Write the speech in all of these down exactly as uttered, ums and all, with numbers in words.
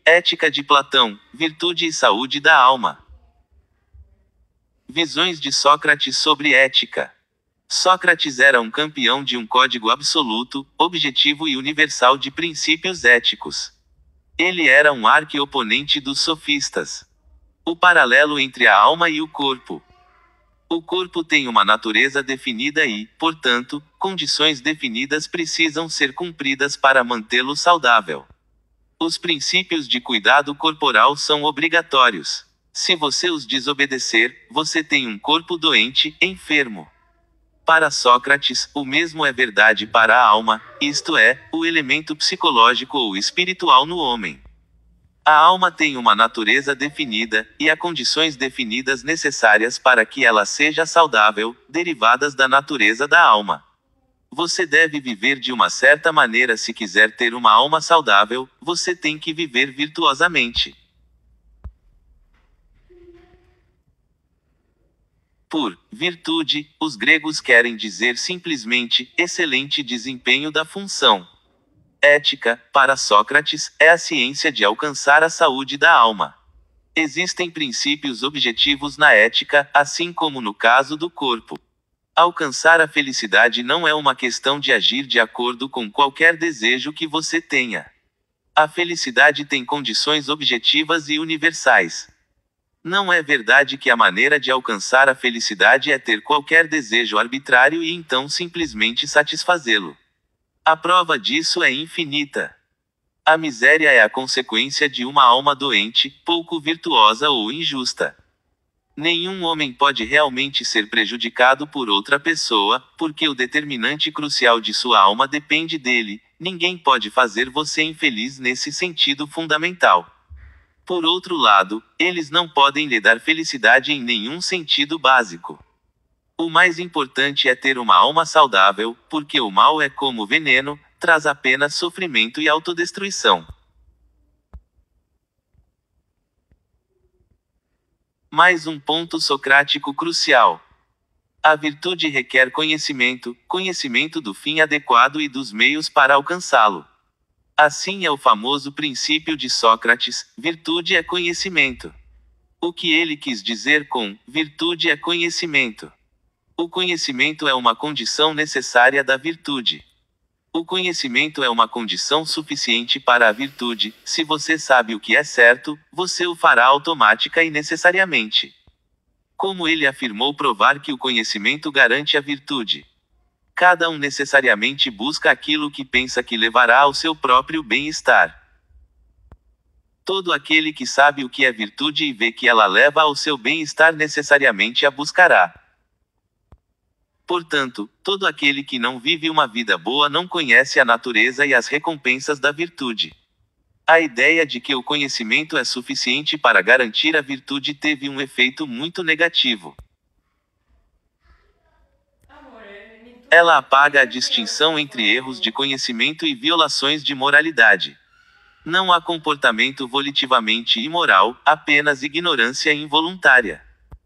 Ética de Platão, virtude e saúde da alma. Visões de Sócrates sobre ética. Sócrates era um campeão de um código absoluto, objetivo e universal de princípios éticos. Ele era um arqui-oponente dos sofistas. O paralelo entre a alma e o corpo. O corpo tem uma natureza definida e, portanto, condições definidas precisam ser cumpridas para mantê-lo saudável. Os princípios de cuidado corporal são obrigatórios. Se você os desobedecer, você tem um corpo doente, enfermo. Para Sócrates, o mesmo é verdade para a alma, isto é, o elemento psicológico ou espiritual no homem. A alma tem uma natureza definida, e há condições definidas necessárias para que ela seja saudável, derivadas da natureza da alma. Você deve viver de uma certa maneira se quiser ter uma alma saudável, você tem que viver virtuosamente. Por virtude, os gregos querem dizer simplesmente excelente desempenho da função. Ética, para Sócrates, é a ciência de alcançar a saúde da alma. Existem princípios objetivos na ética, assim como no caso do corpo. Alcançar a felicidade não é uma questão de agir de acordo com qualquer desejo que você tenha. A felicidade tem condições objetivas e universais. Não é verdade que a maneira de alcançar a felicidade é ter qualquer desejo arbitrário e então simplesmente satisfazê-lo. A prova disso é infinita. A miséria é a consequência de uma alma doente, pouco virtuosa ou injusta. Nenhum homem pode realmente ser prejudicado por outra pessoa, porque o determinante crucial de sua alma depende dele. Ninguém pode fazer você infeliz nesse sentido fundamental. Por outro lado, eles não podem lhe dar felicidade em nenhum sentido básico. O mais importante é ter uma alma saudável, porque o mal é como veneno, traz apenas sofrimento e autodestruição. Mais um ponto socrático crucial. A virtude requer conhecimento, conhecimento do fim adequado e dos meios para alcançá-lo. Assim é o famoso princípio de Sócrates: virtude é conhecimento. O que ele quis dizer com virtude é conhecimento? O conhecimento é uma condição necessária da virtude. O conhecimento é uma condição suficiente para a virtude. Se você sabe o que é certo, você o fará automática e necessariamente. Como ele afirmou provar que o conhecimento garante a virtude. Cada um necessariamente busca aquilo que pensa que levará ao seu próprio bem-estar. Todo aquele que sabe o que é virtude e vê que ela leva ao seu bem-estar necessariamente a buscará. Portanto, todo aquele que não vive uma vida boa não conhece a natureza e as recompensas da virtude. A ideia de que o conhecimento é suficiente para garantir a virtude teve um efeito muito negativo. Ela apaga a distinção entre erros de conhecimento e violações de moralidade. Não há comportamento volitivamente imoral, apenas ignorância involuntária.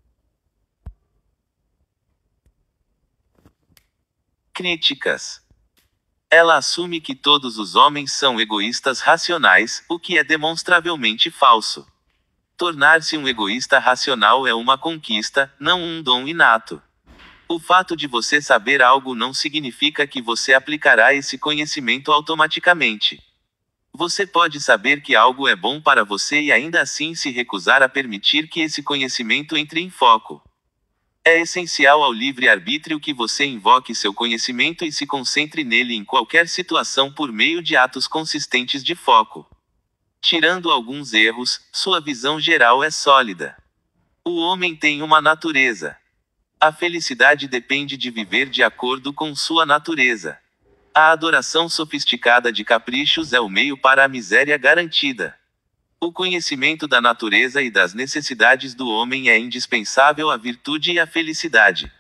Críticas. Ela assume que todos os homens são egoístas racionais, o que é demonstravelmente falso. Tornar-se um egoísta racional é uma conquista, não um dom inato. O fato de você saber algo não significa que você aplicará esse conhecimento automaticamente. Você pode saber que algo é bom para você e ainda assim se recusar a permitir que esse conhecimento entre em foco. É essencial ao livre-arbítrio que você invoque seu conhecimento e se concentre nele em qualquer situação por meio de atos consistentes de foco. Tirando alguns erros, sua visão geral é sólida. O homem tem uma natureza. A felicidade depende de viver de acordo com sua natureza. A adoração sofisticada de caprichos é o meio para a miséria garantida. O conhecimento da natureza e das necessidades do homem é indispensável à virtude e à felicidade.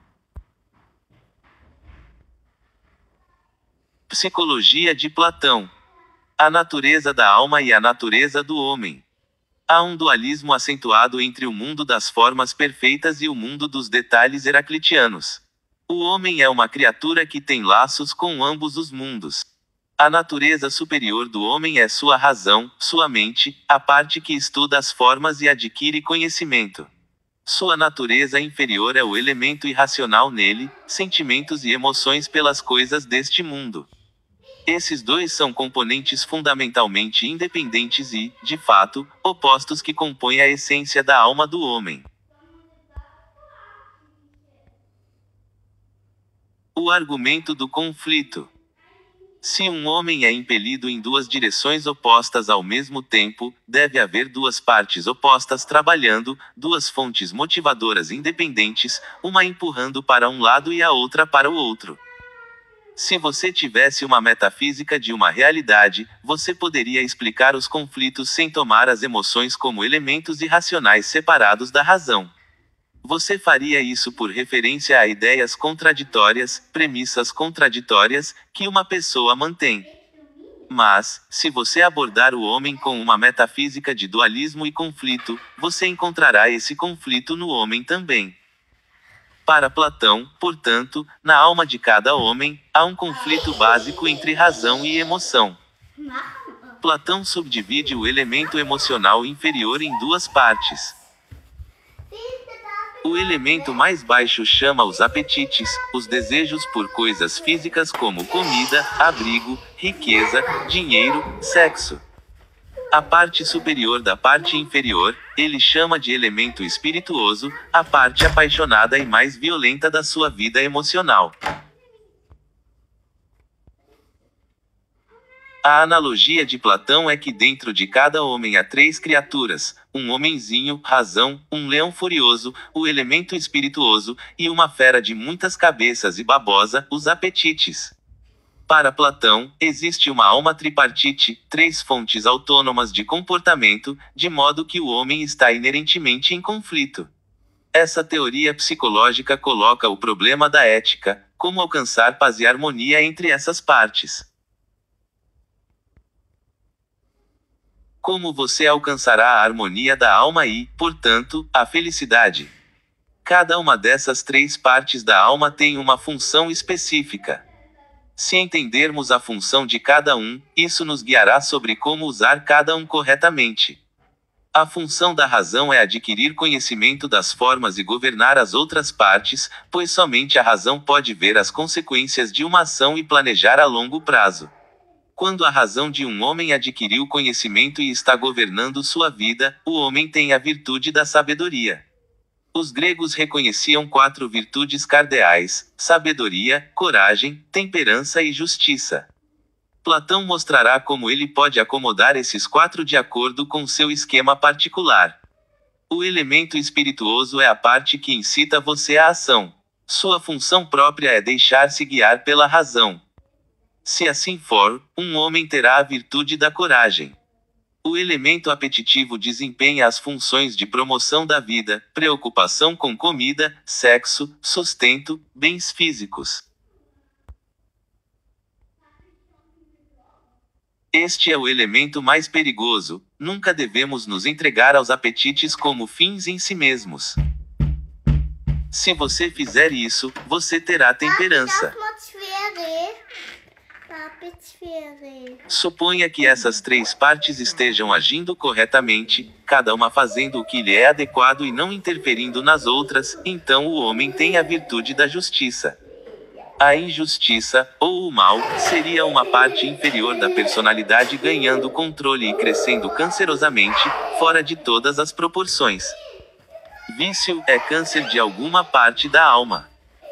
Psicologia de Platão. A natureza da alma e a natureza do homem. Há um dualismo acentuado entre o mundo das formas perfeitas e o mundo dos detalhes heraclitianos. O homem é uma criatura que tem laços com ambos os mundos. A natureza superior do homem é sua razão, sua mente, a parte que estuda as formas e adquire conhecimento. Sua natureza inferior é o elemento irracional nele, sentimentos e emoções pelas coisas deste mundo. Esses dois são componentes fundamentalmente independentes e, de fato, opostos que compõem a essência da alma do homem. O argumento do conflito. Se um homem é impelido em duas direções opostas ao mesmo tempo, deve haver duas partes opostas trabalhando, duas fontes motivadoras independentes, uma empurrando para um lado e a outra para o outro. Se você tivesse uma metafísica de uma realidade, você poderia explicar os conflitos sem tomar as emoções como elementos irracionais separados da razão. Você faria isso por referência a ideias contraditórias, premissas contraditórias, que uma pessoa mantém. Mas, se você abordar o homem com uma metafísica de dualismo e conflito, você encontrará esse conflito no homem também. Para Platão, portanto, na alma de cada homem, há um conflito básico entre razão e emoção. Platão subdivide o elemento emocional inferior em duas partes. O elemento mais baixo chama os apetites, os desejos por coisas físicas como comida, abrigo, riqueza, dinheiro, sexo. A parte superior da parte inferior, ele chama de elemento espirituoso, a parte apaixonada e mais violenta da sua vida emocional. A analogia de Platão é que dentro de cada homem há três criaturas, um homenzinho, razão, um leão furioso, o elemento espirituoso, e uma fera de muitas cabeças e babosa, os apetites. Para Platão, existe uma alma tripartite, três fontes autônomas de comportamento, de modo que o homem está inerentemente em conflito. Essa teoria psicológica coloca o problema da ética, como alcançar paz e harmonia entre essas partes. Como você alcançará a harmonia da alma e, portanto, a felicidade? Cada uma dessas três partes da alma tem uma função específica. Se entendermos a função de cada um, isso nos guiará sobre como usar cada um corretamente. A função da razão é adquirir conhecimento das formas e governar as outras partes, pois somente a razão pode ver as consequências de uma ação e planejar a longo prazo. Quando a razão de um homem adquiriu conhecimento e está governando sua vida, o homem tem a virtude da sabedoria. Os gregos reconheciam quatro virtudes cardeais: sabedoria, coragem, temperança e justiça. Platão mostrará como ele pode acomodar esses quatro de acordo com seu esquema particular. O elemento espirituoso é a parte que incita você à ação. Sua função própria é deixar-se guiar pela razão. Se assim for, um homem terá a virtude da coragem. O elemento apetitivo desempenha as funções de promoção da vida, preocupação com comida, sexo, sustento, bens físicos. Este é o elemento mais perigoso. Nunca devemos nos entregar aos apetites como fins em si mesmos. Se você fizer isso, você terá temperança. Suponha que essas três partes estejam agindo corretamente, cada uma fazendo o que lhe é adequado e não interferindo nas outras, então o homem tem a virtude da justiça. A injustiça, ou o mal, seria uma parte inferior da personalidade ganhando controle e crescendo cancerosamente, fora de todas as proporções. Vício é câncer de alguma parte da alma.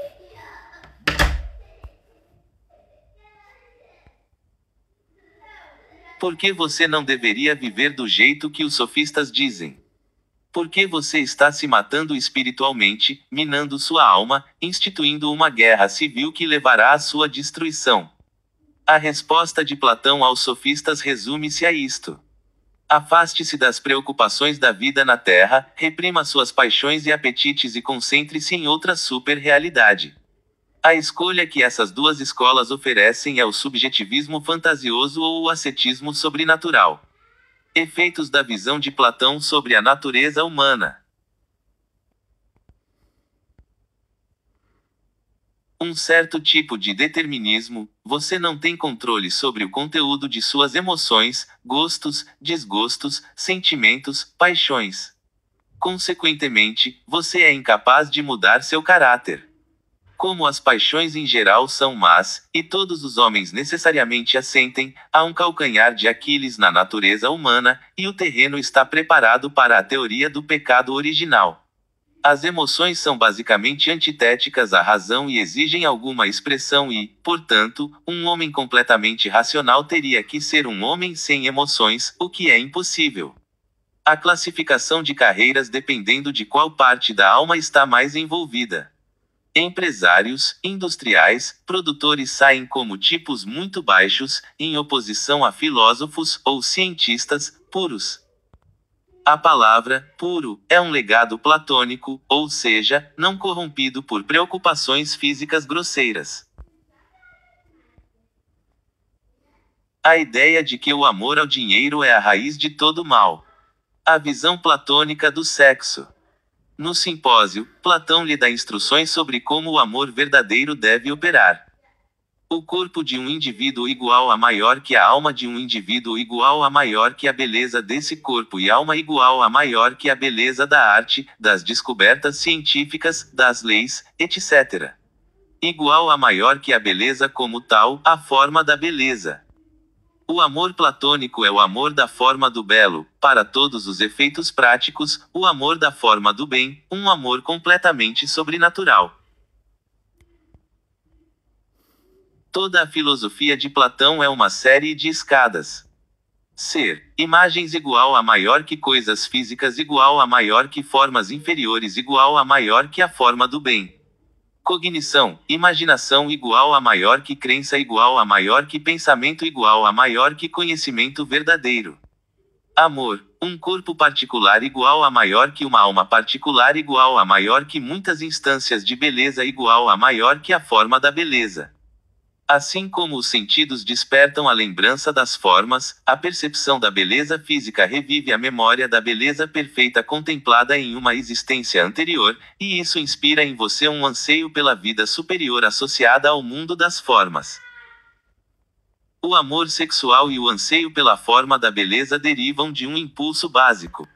Por que você não deveria viver do jeito que os sofistas dizem? Por que você está se matando espiritualmente, minando sua alma, instituindo uma guerra civil que levará à sua destruição? A resposta de Platão aos sofistas resume-se a isto. Afaste-se das preocupações da vida na Terra, reprima suas paixões e apetites e concentre-se em outra super-realidade. A escolha que essas duas escolas oferecem é o subjetivismo fantasioso ou o ascetismo sobrenatural. Efeitos da visão de Platão sobre a natureza humana. Um certo tipo de determinismo, você não tem controle sobre o conteúdo de suas emoções, gostos, desgostos, sentimentos, paixões. Consequentemente, você é incapaz de mudar seu caráter. Como as paixões em geral são más, e todos os homens necessariamente as sentem, há um calcanhar de Aquiles na natureza humana, e o terreno está preparado para a teoria do pecado original. As emoções são basicamente antitéticas à razão e exigem alguma expressão e, portanto, um homem completamente racional teria que ser um homem sem emoções, o que é impossível. A classificação de carreiras dependendo de qual parte da alma está mais envolvida. Empresários, industriais, produtores saem como tipos muito baixos, em oposição a filósofos ou cientistas puros. A palavra puro é um legado platônico, ou seja, não corrompido por preocupações físicas grosseiras. A ideia de que o amor ao dinheiro é a raiz de todo mal. A visão platônica do sexo. No simpósio, Platão lhe dá instruções sobre como o amor verdadeiro deve operar. O corpo de um indivíduo igual a maior que a alma de um indivíduo igual a maior que a beleza desse corpo e alma igual a maior que a beleza da arte, das descobertas científicas, das leis, etcétera. Igual a maior que a beleza como tal, a forma da beleza. O amor platônico é o amor da forma do belo, para todos os efeitos práticos, o amor da forma do bem, um amor completamente sobrenatural. Toda a filosofia de Platão é uma série de escadas. Ser, imagens igual a maior que coisas físicas igual a maior que formas inferiores igual a maior que a forma do bem. Cognição, imaginação igual a maior que crença igual a maior que pensamento igual a maior que conhecimento verdadeiro. Amor, um corpo particular igual a maior que uma alma particular igual a maior que muitas instâncias de beleza igual a maior que a forma da beleza. Assim como os sentidos despertam a lembrança das formas, a percepção da beleza física revive a memória da beleza perfeita contemplada em uma existência anterior, e isso inspira em você um anseio pela vida superior associada ao mundo das formas. O amor sexual e o anseio pela forma da beleza derivam de um impulso básico.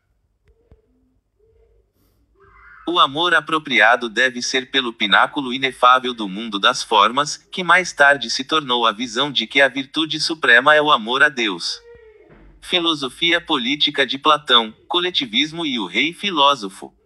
O amor apropriado deve ser pelo pináculo inefável do mundo das formas, que mais tarde se tornou a visão de que a virtude suprema é o amor a Deus. Filosofia política de Platão, coletivismo e o rei filósofo.